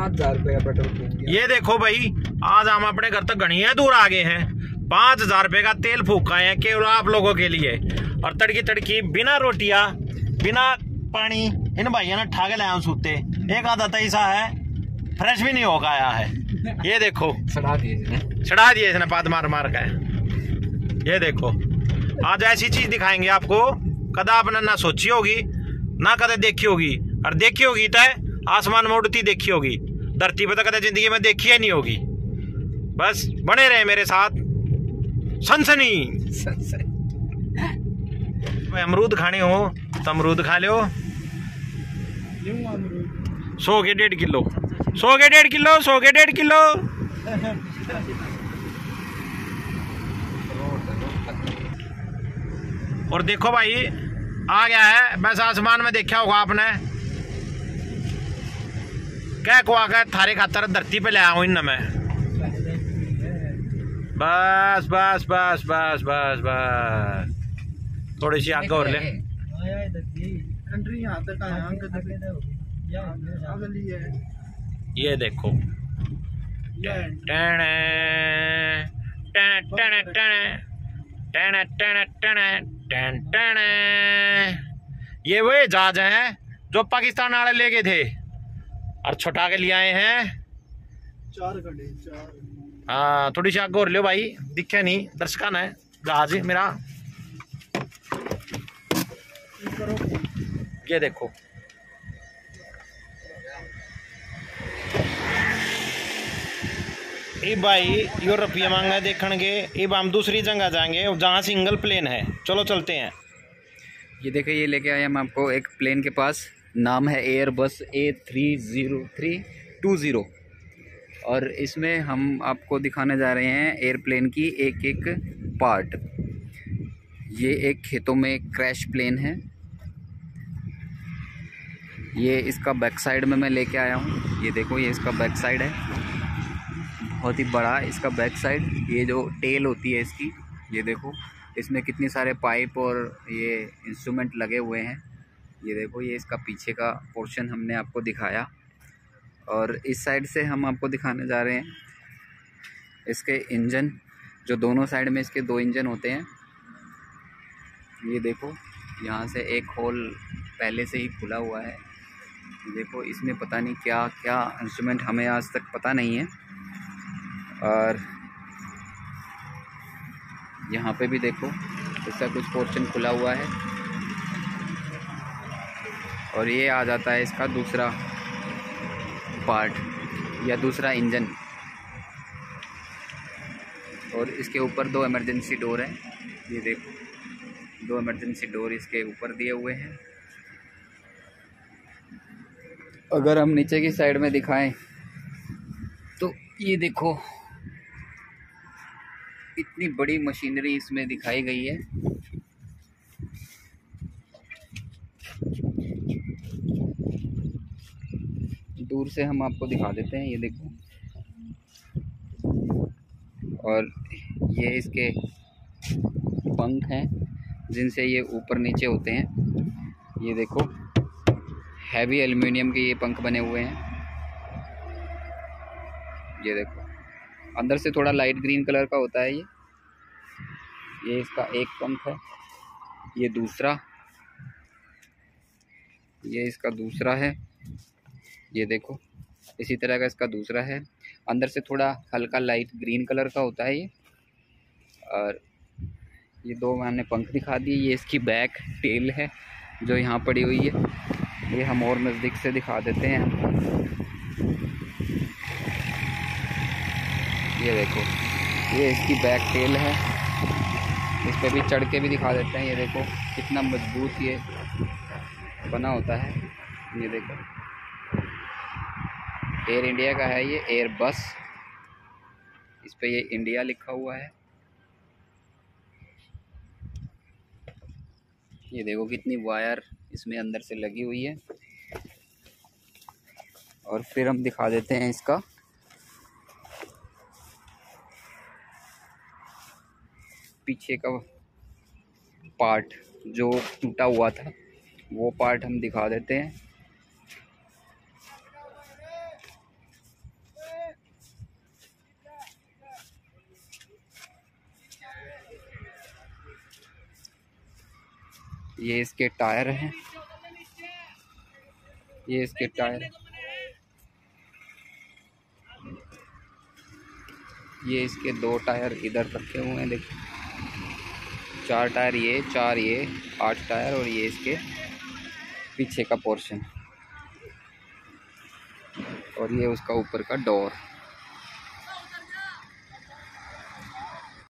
5,000 रुपए का पेट्रोल फूक गया। ये देखो भाई, आज हम अपने घर तक घनी दूर आ गए हैं, 5,000 रुपए का तेल फूका है केवल आप लोगों के लिए। और तड़की तड़की बिना रोटियां बिना पानी इन भाइयों ने ठाके लाया सूते। एक आधा तैसा है फ्रेश भी नहीं होगा आया है। ये देखो चढ़ा दिए इसने पाद मार मार का। ये देखो आज ऐसी चीज दिखाएंगे आपको कदा आपने ना सोची होगी ना कदे देखी होगी, और देखी होगी तो आसमान में उड़ती देखी होगी, धरती पे तो कदे जिंदगी में देखी ही नहीं होगी। बस बने रहे मेरे साथ सनसनी। अमरूद खाने हो तो अमरूद खा लो, 100 के 1.5 किलो, 100 के 1.5 किलो, 100 के 1.5 किलो। और देखो भाई आ गया है, बस आसमान में देखा होगा आपने, क्या को आकर थारे खातर धरती पे ले आया हूं इन मैं। बस बस बस बस बस बस थोड़ी सी आगे और ले। ये देखो ये वही जहाज हैं जो पाकिस्तान वाले ले गए थे और छुटा के लिए आए हैं। 4 घंटे। हाँ थोड़ी सी आगे और ले भाई, दिखे नहीं दर्शकन है जहाज मेरा। ये देखो ये भाई यूरोपीय मांगा देखने के। अब हम दूसरी जगह जाएंगे जहाँ सिंगल प्लेन है, चलो चलते हैं। ये देखिए ये लेके आए हम आपको एक प्लेन के पास, नाम है एयरबस A30320 और इसमें हम आपको दिखाने जा रहे हैं एयरप्लेन की एक एक पार्ट। ये एक खेतों में क्रैश प्लेन है, ये इसका बैक साइड में मैं लेके आया हूँ। ये देखो ये इसका बैक साइड है, बहुत ही बड़ा इसका बैक साइड। ये जो टेल होती है इसकी, ये देखो इसमें कितने सारे पाइप और ये इंस्ट्रूमेंट लगे हुए हैं। ये देखो ये इसका पीछे का पोर्शन हमने आपको दिखाया, और इस साइड से हम आपको दिखाने जा रहे हैं इसके इंजन, जो दोनों साइड में इसके 2 इंजन होते हैं। ये देखो यहाँ से एक होल पहले से ही खुला हुआ है। देखो इसमें पता नहीं क्या क्या इंस्ट्रूमेंट, हमें आज तक पता नहीं है। और यहाँ पे भी देखो इसका कुछ पोर्शन खुला हुआ है, और ये आ जाता है इसका दूसरा पार्ट या दूसरा इंजन। और इसके ऊपर 2 इमरजेंसी डोर हैं। ये देखो 2 इमरजेंसी डोर इसके ऊपर दिए हुए हैं। अगर हम नीचे की साइड में दिखाएं तो ये देखो इतनी बड़ी मशीनरी इसमें दिखाई गई है। दूर से हम आपको दिखा देते हैं, ये देखो। और ये इसके पंख हैं जिनसे ये ऊपर नीचे होते हैं। ये देखो हैवी एल्युमिनियम के ये पंख बने हुए हैं। ये देखो अंदर से थोड़ा लाइट ग्रीन कलर का होता है ये इसका एक पंख है। ये दूसरा, ये इसका दूसरा है। ये देखो इसी तरह का इसका दूसरा है, अंदर से थोड़ा हल्का लाइट ग्रीन कलर का होता है ये। और ये 2 मैंने पंख दिखा दिए। ये इसकी बैक टेल है जो यहाँ पड़ी हुई है, ये हम और नज़दीक से दिखा देते हैं। ये देखो ये इसकी बैक टेल है, इस पर भी चढ़ के भी दिखा देते हैं। ये देखो कितना मजबूत ये बना होता है। ये देखो एयर इंडिया का है ये, एयरबस, इस पे ये इंडिया लिखा हुआ है। ये देखो कितनी वायर इसमें अंदर से लगी हुई है। और फिर हम दिखा देते हैं इसका पीछे का पार्ट जो टूटा हुआ था, वो पार्ट हम दिखा देते हैं। ये इसके टायर हैं, ये इसके टायर, ये इसके 2 टायर इधर रखे हुए हैं देखिए, 4 टायर ये, 4 ये, 8 टायर, और ये इसके पीछे का पोर्शन, और ये उसका ऊपर का डोर।